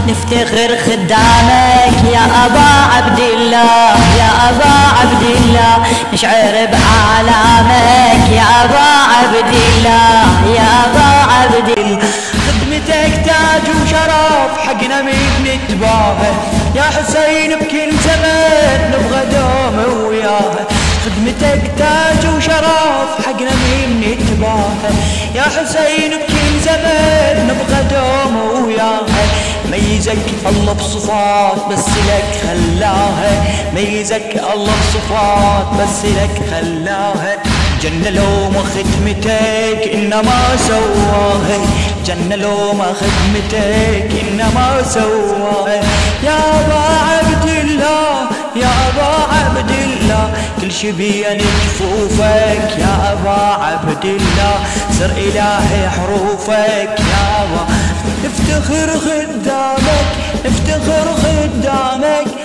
نفتخر خدامك يا أبا عبد الله، يا أبا عبد الله، نشعر بآلامك يا أبا عبد الله، يا أبا عبد الله. خدمتك تاج وشرف حقنا من نتباهى يا حسين بكل زمان نبغى دوم وياها. خدمتك تاج وشرف حقنا من نتباهى يا حسين بكل زمان نبغى دوم وياها. ميزك الله بصفات بس لك خلاها، ميزك الله بصفات بس لك خلاها. جنة لو ما خدمتك إنما سواها، جنة لو ما خدمتك إنما سواها. يا أبا عبد الله، يا أبا عبد الله، كل شي بين جفوفك يا أبا عبد الله. سر إلهي حروفك يا أبا، نفتخر خدامك، نفتخر خدامك،